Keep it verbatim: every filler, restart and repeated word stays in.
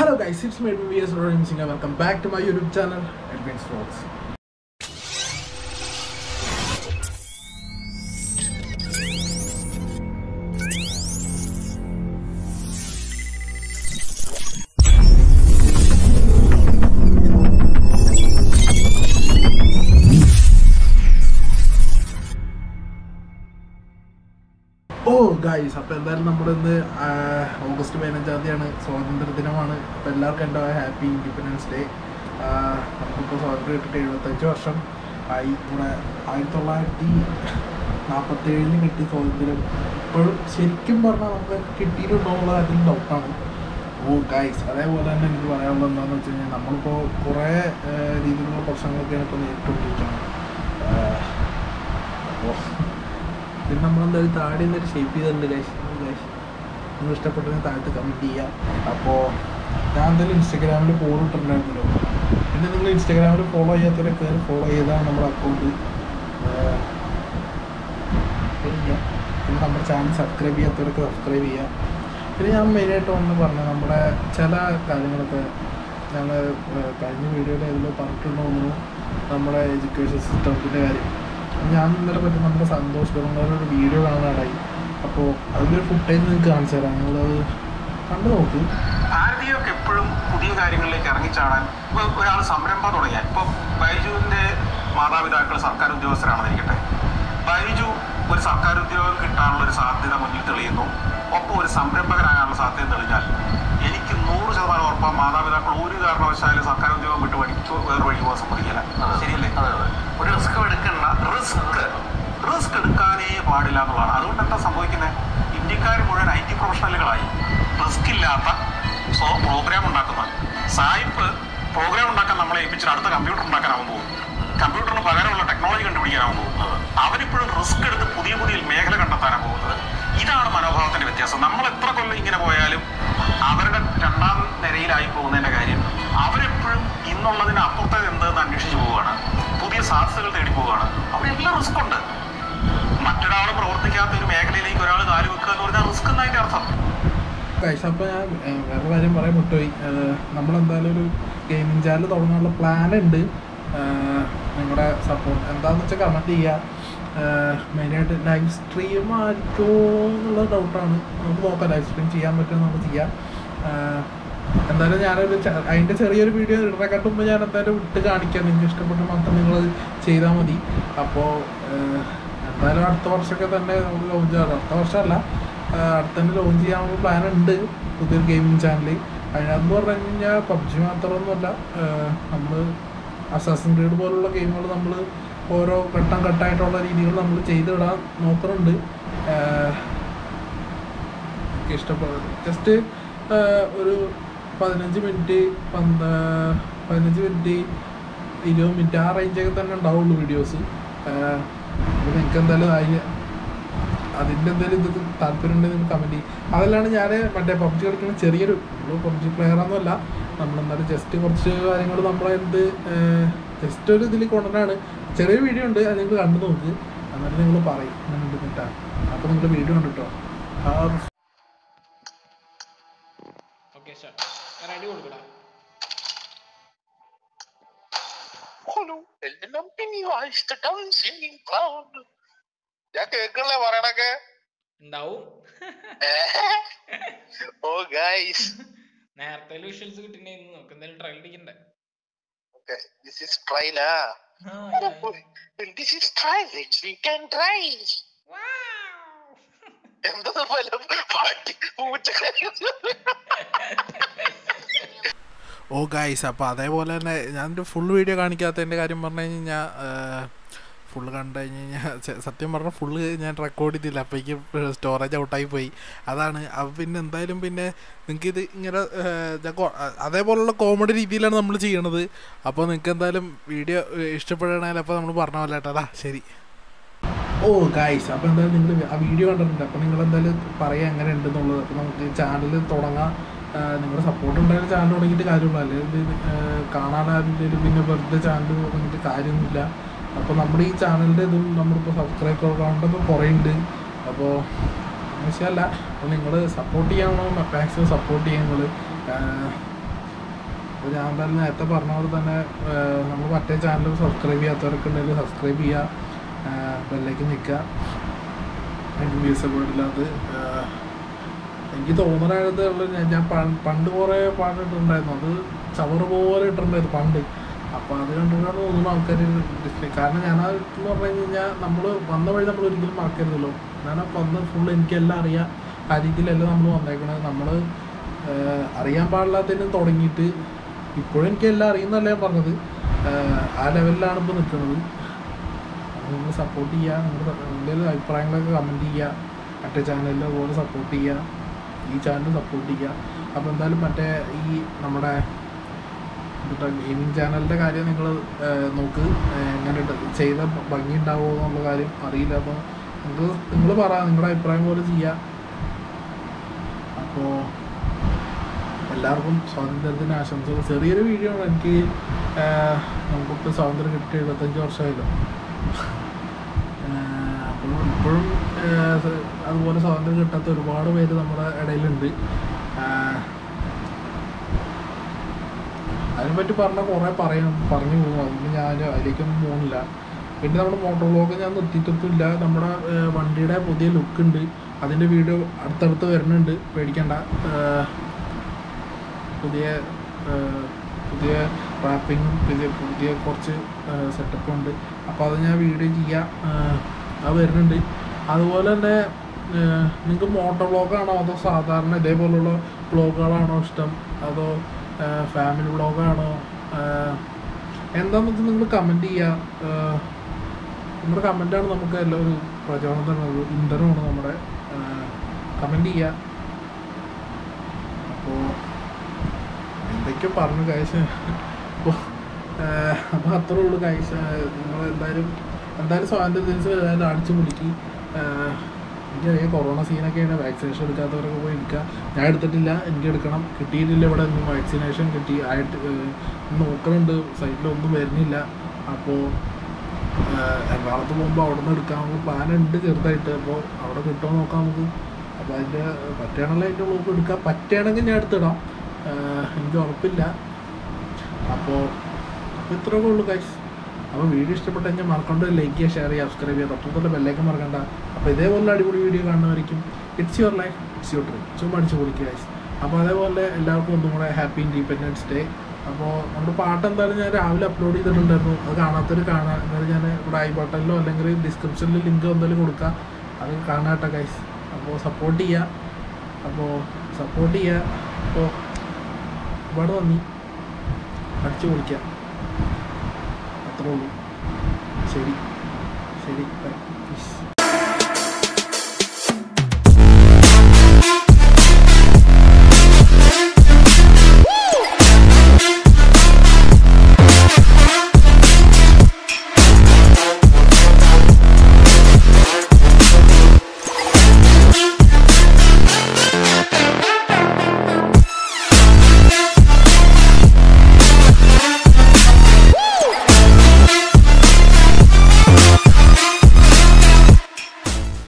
Hello guys, it's me V S Rory Msinga. Welcome back to my YouTube channel, Advanced Vlogs. Oh guys, അപ്പോൾ എന്തായാലും നമ്മുടെ ഇന്ന് August പതിനഞ്ചാം തീയതിയാണ് സ്വാതന്ത്ര്യ ദിനമാണ്. അപ്പോൾ എല്ലാവർക്കും എൻ്റെ ഹാപ്പി ഇൻഡിപെൻഡൻസ് ഡേ. നമുക്കിപ്പോൾ സ്വാതന്ത്ര്യം കിട്ടിയിട്ട് എഴുപത്തഞ്ച് വർഷം ആയി. ഇവിടെ ആയിരത്തി തൊള്ളായിരത്തി നാൽപ്പത്തേഴിന് കിട്ടിയ സ്വാതന്ത്ര്യം ഇപ്പോഴും ശരിക്കും പറഞ്ഞാൽ നമുക്ക് കിട്ടിയിട്ടുണ്ടോ എന്നുള്ള അതിൽ ഡൗട്ടാണ്. ഓ ഗൈസ്, അതേപോലെ തന്നെ എനിക്ക് പറയാനുള്ളത് എന്താണെന്ന് വെച്ച് കഴിഞ്ഞാൽ നമ്മളിപ്പോൾ കുറേ രീതിയിലുള്ള പ്രശ്നങ്ങളൊക്കെയാണ് ഇപ്പോൾ നേരിട്ടുകൊണ്ടിരിക്കുന്നത്. അപ്പോൾ പിന്നെ നമ്മളെന്തായാലും താഴെ നിന്നൊരു ഷേപ്പ് ചെയ്തിട്ടുണ്ട് ഗൈസ്. ഗൈസ് നിങ്ങൾ ഇഷ്ടപ്പെട്ടെങ്കിൽ താഴത്ത് കമൻറ്റ് ചെയ്യുക. അപ്പോൾ ഞാൻ എന്തായാലും ഇൻസ്റ്റാഗ്രാമിൽ ഫോളോ ഇട്ടിട്ടുണ്ടായിരുന്നല്ലോ. പിന്നെ നിങ്ങൾ ഇൻസ്റ്റാഗ്രാമിൽ ഫോളോ ചെയ്യാത്തവരെ കയറി ഫോളോ ചെയ്താണ് നമ്മുടെ അക്കൗണ്ട്. പിന്നെ നമ്മുടെ ചാനൽ സബ്സ്ക്രൈബ് ചെയ്യാത്തവരൊക്കെ സബ്സ്ക്രൈബ് ചെയ്യുക. പിന്നെ ഞാൻ മെയിനായിട്ട് ഒന്ന് പറഞ്ഞാൽ നമ്മുടെ ചില കാര്യങ്ങളൊക്കെ ഞങ്ങൾ കഴിഞ്ഞ വീഡിയോയിൽ ഇതിൽ പറഞ്ഞിട്ടുണ്ടോന്നു, നമ്മുടെ എഡ്യൂക്കേഷൻ സിസ്റ്റത്തിൻ്റെ കാര്യം. ഞാൻ ഇന്നലെ പറ്റും നമ്മുടെ സന്തോഷ് ഗവൺമെൻറ് ഒരു വീഡിയോ കാണാനായി. അപ്പോൾ അതിലൊരു ഫുട്ടേജ് നിങ്ങൾക്ക് കാണിച്ചു തരാം, നിങ്ങളത് കണ്ടു നോക്ക്. ഭാരതീയർക്ക് എപ്പോഴും പുതിയ കാര്യങ്ങളിലേക്ക് ഇറങ്ങിച്ചാടാൻ ഇപ്പോൾ ഒരാൾ സംരംഭം തുടങ്ങിയാൽ, ഇപ്പോൾ ബൈജുവിൻ്റെ മാതാപിതാക്കൾ സർക്കാർ ഉദ്യോഗസ്ഥരാണെന്നിരിക്കട്ടെ, ബൈജു ഒരു സർക്കാർ ഉദ്യോഗം കിട്ടാനുള്ള ഒരു സാധ്യത മുന്നിൽ തെളിയുന്നു, ഒപ്പം ഒരു സംരംഭകനാകാനുള്ള സാധ്യത തെളിഞ്ഞാൽ എനിക്ക് നൂറ് ശതമാനം ഉറപ്പാണ് മാതാപിതാക്കൾ ഒരു കാരണവശാലും സർക്കാർ ഉദ്യോഗം വിട്ട് പഠിക്കോ വേറെ വഴി പോകാൻ സമ്മതിക്കില്ല. ശരിയല്ലേ? ഒരു റിസ്ക് എടുക്കണ്ട, റിസ്ക് റിസ്ക് എടുക്കാനേ പാടില്ല എന്നുള്ളതാണ്. അതുകൊണ്ട് എന്താ സംഭവിക്കുന്നത്, ഇന്ത്യക്കാർ മുഴുവൻ ഐ ടി പ്രൊഫഷണലുകളായി. റിസ്ക് ഇല്ലാത്ത സോ പ്രോഗ്രാം ഉണ്ടാക്കുന്ന സായിപ്പ് പ്രോഗ്രാം ഉണ്ടാക്കാൻ നമ്മളെ ഏൽപ്പിച്ചിട്ട് അടുത്ത കമ്പ്യൂട്ടർ ഉണ്ടാക്കാനാവും പോകും. കമ്പ്യൂട്ടറിന് പകരമുള്ള ടെക്നോളജി കണ്ടുപിടിക്കാനാവും പോകുന്നത്. അവരിപ്പോഴും റിസ്ക് എടുത്ത് പുതിയ പുതിയ മേഖല കണ്ടെത്താനാണ് പോകുന്നത്. ഇതാണ് മനോഭാവത്തിന്റെ വ്യത്യാസം. നമ്മൾ എത്ര കൊല്ലം ഇങ്ങനെ പോയാലും അവരുടെ രണ്ടാം നിരയിലായി പോകുന്നതിന്റെ കാര്യം അവരെപ്പോഴും ഇന്നുള്ളതിന് അപ്പുറത്തേത് എന്തെന്ന് അന്വേഷിച്ച് പോവുകയാണ്, പുതിയ സാധ്യതകൾ തേടി പോവുകയാണ്. അവിടെ എല്ലാം റിസ്ക് ഉണ്ട്. മറ്റൊരാൾ പ്രവർത്തിക്കാത്ത ഒരു മേഖലയിലേക്ക് ഒരാൾ കാല് വെക്കുക എന്ന് പറഞ്ഞാൽ റിസ്ക് എന്നതിന്റെ അർത്ഥം. ഗൈസ്, അപ്പോൾ ഞാൻ വേറെ കാര്യം പറയാൻ വിട്ടുപോയി. നമ്മളെന്തായാലും ഒരു ഗെയിമിംഗ് ചാനൽ തുടങ്ങാനുള്ള പ്ലാൻ ഉണ്ട്. നിങ്ങളുടെ സപ്പോർട്ട് എന്താണെന്ന് വെച്ചാൽ കമൻറ്റ് ചെയ്യുക. മെയിനായിട്ട് ലൈവ് സ്ട്രീം ആയിരിക്കുമോ എന്നുള്ള ഡൗട്ടാണ്. നമുക്ക് നോക്കാം, ലൈവ് സ്ട്രീം ചെയ്യാൻ പറ്റുമെന്ന് നമുക്ക് ചെയ്യാം. എന്തായാലും ഞാനൊരു അതിൻ്റെ ചെറിയൊരു വീഡിയോ ഇടറക്കാട്ട് മുമ്പ് ഞാൻ എന്തായാലും ഇട്ട് കാണിക്കാം. നിങ്ങൾക്ക് ഇഷ്ടപ്പെട്ട് മാത്രം നിങ്ങൾ ചെയ്താൽ മതി. അപ്പോൾ എന്തായാലും അടുത്ത വർഷമൊക്കെ തന്നെ നമുക്ക് ലോഞ്ച് ചെയ്യാം. അടുത്ത വർഷമല്ല, അടുത്ത തന്നെ ലോഞ്ച് ചെയ്യാനുള്ള പ്ലാൻ ഉണ്ട് പുതിയൊരു ഗെയിമിംഗ് ചാനൽ. അതിനകത്ത് പറഞ്ഞു കഴിഞ്ഞാൽ പബ്ജി മാത്രമൊന്നുമല്ല, നമ്മൾ അസാസിൻ ക്രീഡ് പോലുള്ള ഗെയിമുകൾ നമ്മൾ ഓരോ ഘട്ടം ഘട്ടമായിട്ടുള്ള രീതികൾ നമ്മൾ ചെയ്തിടാൻ നോക്കുന്നുണ്ട്. എനിക്ക് ഇഷ്ടപ്പെടും ജസ്റ്റ് ഒരു പതിനഞ്ച് മിനിറ്റ് പന്ത പതിനഞ്ച് മിനിറ്റ് ഇരുപത് മിനിറ്റ് ആ റേഞ്ചൊക്കെ തന്നെ ഉണ്ടാവുള്ളൂ വീഡിയോസ്. അപ്പോൾ നിങ്ങൾക്ക് എന്തായാലും അതിന് അതിൻ്റെ എന്തെങ്കിലും ഇത് താല്പര്യം ഉണ്ടെങ്കിൽ നിങ്ങൾ കമൻറ്റ് ചെയ്യും. അതല്ലാണ്ട് ഞാൻ മറ്റേ പബ്ജി കളിക്കുന്ന ചെറിയൊരു പബ്ജി പ്ലെയറൊന്നുമല്ല. നമ്മളെന്തായാലും ജസ്റ്റ് കുറച്ച് കാര്യങ്ങൾ നമ്മളെ എന്ത് ജസ്റ്റ് ഒരു ഇതിൽ കൊണ്ടുവരാണ്. ചെറിയ വീഡിയോ ഉണ്ട്, അത് നിങ്ങൾ കണ്ടു നോക്ക്. എന്നിട്ട് നിങ്ങൾ പറയും അങ്ങനെ ഉണ്ട് കിട്ടാൻ. അപ്പോൾ നിങ്ങൾ വീഡിയോ കണ്ടിട്ടോ. ഞാൻ കേൾക്കണല്ലേ പറയണൊക്കെ ഉണ്ടാവും. ഓ ഗൈസ്, നേരത്തെ വിഷ്വൽസ് കിട്ടിണ്ടായിരുന്നു. നമുക്ക് എന്തായാലും ട്രയൽ അടിക്കണ്ടേ? Okay, this is trial. Ah this is trial, we can try. എന്താ ഫലം പാട്ടി പൂച്ചക്കാരി. ഓ ഗൈസ്, അപ്പോൾ അതേപോലെ തന്നെ ഞാനൊരു ഫുൾ വീഡിയോ കാണിക്കാത്തതിൻ്റെ കാര്യം പറഞ്ഞു കഴിഞ്ഞാൽ ഫുള്ള് കണ്ടു കഴിഞ്ഞ് കഴിഞ്ഞാൽ സത്യം പറഞ്ഞാൽ ഫുള്ള് ഞാൻ റെക്കോർഡ് ചെയ്തില്ല. അപ്പോഴേക്ക് സ്റ്റോറേജ് ഔട്ടായി പോയി. അതാണ്. അപ്പോൾ പിന്നെ എന്തായാലും പിന്നെ നിങ്ങൾക്കിത് ഇങ്ങനെ അതേപോലുള്ള കോമഡി രീതിയിലാണ് നമ്മൾ ചെയ്യണത്. അപ്പോൾ നിങ്ങൾക്ക് എന്തായാലും വീഡിയോ ഇഷ്ടപ്പെടണമെങ്കിൽ അപ്പോൾ നമ്മൾ പറഞ്ഞ പോലെ കേട്ടോ. അതാ ശരി. ഓ ഗൈസ്, അപ്പോൾ എന്തായാലും നിങ്ങൾ ആ വീഡിയോ കണ്ടിട്ടുണ്ട്. അപ്പോൾ നിങ്ങൾ എന്തായാലും പറയുക എങ്ങനെ ഉണ്ടെന്നുള്ളത്. അപ്പോൾ നമുക്ക് ചാനൽ തുടങ്ങാം. നിങ്ങളുടെ സപ്പോർട്ട് ഉണ്ടായാലും ചാനൽ തുടങ്ങിയിട്ട് കാര്യമുള്ളൂ. അല്ലെങ്കിൽ കാണാനാരും പിന്നെ വെറുതെ ചാനൽ തുടങ്ങിയിട്ട് കാര്യമൊന്നുമില്ല. അപ്പോൾ നമ്മുടെ ഈ ചാനലിൻ്റെ ഇതും നമ്മളിപ്പോൾ സബ്സ്ക്രൈബ് കൗണ്ടൊക്കെ കുറേ ഉണ്ട്. അപ്പോൾ വിഷയമല്ല, അപ്പോൾ നിങ്ങൾ സപ്പോർട്ട് ചെയ്യണോ, മാക്സിമം സപ്പോർട്ട് ചെയ്യുക. നിങ്ങൾ അപ്പോൾ ഞാൻ എന്തായാലും നേരത്തെ പറഞ്ഞ പോലെ തന്നെ നമ്മൾ മറ്റേ ചാനൽ സബ്സ്ക്രൈബ് ചെയ്യാത്തവരൊക്കെ ഉണ്ടെങ്കിൽ സബ്സ്ക്രൈബ് ചെയ്യുക, ബെല്ലേക്ക് നിൽക്കുക. എനിക്ക് വീസബിളില്ലാത്ത എനിക്ക് തോന്നണത് ഞാൻ പണ്ട് കുറേ പാട്ടിട്ടുണ്ടായിരുന്നു, അത് ചവറ് പോലെ ഇട്ടിട്ടുണ്ടായിരുന്നു പണ്ട്. അപ്പോൾ അത് കണ്ടിട്ടാണ് തോന്നുന്നു ആൾക്കാർ ഡിസ്ലൈക്ക്. കാരണം ഞാൻ എന്ന് പറഞ്ഞു കഴിഞ്ഞാൽ നമ്മൾ വന്ന വഴി നമ്മൾ ഒരിക്കലും മറക്കരുതല്ലോ. ഞാൻ വന്ന് ഫുൾ എനിക്കെല്ലാം അറിയാം, ആ രീതിയിലല്ല നമ്മൾ വന്നേക്കണത്. നമ്മൾ അറിയാൻ പാടില്ലാത്തതിനും തുടങ്ങിയിട്ട് ഇപ്പോഴും എനിക്കെല്ലാം അറിയുന്നല്ല ഞാൻ പറഞ്ഞത്, ആ ലെവലിലാണ് ഇപ്പോൾ നിൽക്കുന്നത്. നിങ്ങൾ സപ്പോർട്ട് ചെയ്യുക, നിങ്ങളുടെ എന്തെങ്കിലും അഭിപ്രായങ്ങളൊക്കെ കമൻറ്റ് ചെയ്യുക, മറ്റേ ചാനലിൽ അതുപോലെ സപ്പോർട്ട് ചെയ്യുക, ഈ ചാനൽ സപ്പോർട്ട് ചെയ്യുക. അപ്പോൾ എന്തായാലും മറ്റേ ഈ നമ്മുടെ ഗെയിമിംഗ് ചാനലിൻ്റെ കാര്യം നിങ്ങൾ നോക്ക്, എങ്ങനെ ചെയ്ത ഭംഗി ഉണ്ടാവുമോ എന്നുള്ള കാര്യം അറിയില്ല. അപ്പോൾ നിങ്ങൾക്ക് നിങ്ങൾ പറ, നിങ്ങളുടെ അഭിപ്രായം പോലെ ചെയ്യുക. അപ്പോൾ എല്ലാവർക്കും സ്വാതന്ത്ര്യത്തിന് ആശംസകൾ. ചെറിയൊരു വീഡിയോ ആണ്, എനിക്ക് നമുക്കിപ്പോൾ സ്വാതന്ത്ര്യം കിട്ടി എഴുപത്തഞ്ച് വർഷമായല്ലോ. അപ്പോൾ ഇപ്പോഴും അതുപോലെ സ്വാതന്ത്ര്യം കിട്ടാത്ത ഒരുപാട് പേര് നമ്മുടെ ഇടയിലുണ്ട്. അതിനെപ്പറ്റി പറഞ്ഞാൽ കുറേ പറയാൻ പറഞ്ഞു പോകും, അതുകൊണ്ട് ഞാൻ അതിലേക്കൊന്നും പോകുന്നില്ല. പിന്നെ നമ്മുടെ മോട്ടോർ വ്ലോഗ് ഞാൻ നിർത്തിയിട്ടൊന്നുമില്ല. നമ്മുടെ വണ്ടിയുടെ പുതിയ ലുക്ക് ഉണ്ട്, അതിൻ്റെ വീഡിയോ അടുത്തടുത്ത് വരുന്നുണ്ട്, പേടിക്കണ്ട. പുതിയ പുതിയ റാപ്പിങ്ങും പുതിയ പുതിയ കുറച്ച് സെറ്റപ്പും ഉണ്ട്. അപ്പോൾ അത് ഞാൻ വീഡിയോ ചെയ്യാം, അത് വരുന്നുണ്ട്. അതുപോലെ തന്നെ നിങ്ങൾക്ക് മോട്ടോർ വ്ലോഗാണോ അതോ സാധാരണ ഇതേപോലുള്ള വ്ലോഗുകളാണോ ഇഷ്ടം, അതോ ഫാമിലി വ്ലോഗാണോ, എന്താണെന്ന് വെച്ചാൽ നിങ്ങൾ കമൻറ്റ് ചെയ്യുക. നിങ്ങളുടെ കമൻറ്റാണ് നമുക്ക് എല്ലാം ഒരു പ്രചോദനം തരുന്നത്, ഇന്ധനമാണ് നമ്മുടെ. കമൻറ്റ് ചെയ്യുക. അപ്പോൾ എന്തൊക്കെയോ പറഞ്ഞു കാഴ്ച. അപ്പോൾ അപ്പോൾ അത്രേ ഉള്ളൂ കാഴ്ച. നിങ്ങൾ എന്തായാലും എന്തായാലും സ്വാതന്ത്ര്യ ദിവസം ഏതായാലും അടിച്ചു പൊളിക്ക്. എനിക്കറിയാം കൊറോണ സീനൊക്കെയാണ്, വാക്സിനേഷൻ എടുക്കാത്തവരൊക്കെ പോയി എടുക്കുക. ഞാൻ എടുത്തിട്ടില്ല, എനിക്ക് എടുക്കണം. കിട്ടിയിട്ടില്ല, ഇവിടെ ഒന്നും വാക്സിനേഷൻ കിട്ടി ആയിട്ട് നോക്കണുണ്ട്, സൈറ്റിലൊന്നും വരുന്നില്ല. അപ്പോൾ എറണാകുളത്ത് പോകുമ്പോൾ അവിടെ നിന്ന് എടുക്കാനുള്ള പ്ലാൻ ഉണ്ട് ചെറുതായിട്ട്. അപ്പോൾ അവിടെ കിട്ടുമോ നോക്കാം നമുക്ക്. അപ്പോൾ അതിൻ്റെ പറ്റുകയാണെങ്കിൽ അതിൻ്റെ ബ്ലോക്ക് എടുക്കാം, പറ്റുകയാണെങ്കിൽ ഞാൻ എടുത്തിടാം, എനിക്ക് ഉറപ്പില്ല. അപ്പോൾ അപ്പോൾ ഇത്രയൊക്കെ ഉള്ളൂ ഗൈസ്. അപ്പോൾ വീഡിയോ ഇഷ്ടപ്പെട്ടെങ്കിൽ മറക്കണ്ട ലൈക്ക് ചെയ്യുക, ഷെയർ ചെയ്യുക, സബ്സ്ക്രൈബ് ചെയ്യുക, തൊട്ടടുത്തുള്ള ബെല്ലേക്ക് മറക്കണ്ട. അപ്പോൾ ഇതേപോലെ അടിപൊളി വീഡിയോ കാണുന്നവരിക്കും. It's your life, it's your dream. ചുമ്മാ അടിച്ച് പൊളിക്കുക ഗൈസ്. അപ്പോൾ അതേപോലെ എല്ലാവർക്കും ഒന്നും കൂടെ ഹാപ്പി ഇൻഡിപെൻഡൻസ് ഡേ. അപ്പോൾ നമ്മുടെ പാട്ട് എന്തായാലും ഞാൻ രാവിലെ അപ്ലോഡ് ചെയ്തിട്ടുണ്ടായിരുന്നു, അത് കാണാത്തവർ കാണാൻ. എന്നാലും ഞാൻ ഇവിടെ ഐ ബട്ടണിലോ അല്ലെങ്കിൽ ഡിസ്ക്രിപ്ഷനിൽ ലിങ്ക് എന്തായാലും കൊടുക്കാം, അത് കാണാട്ടെ ഗൈസ്. അപ്പോൾ സപ്പോർട്ട് ചെയ്യുക, അപ്പോൾ സപ്പോർട്ട് ചെയ്യുക. അപ്പോൾ ഒരുപാട് നന്ദി, അടിച്ചു പൊളിക്കുക, അത്രേ ഉള്ളൂ. ശരി ശരി, ബൈ, പീസ്.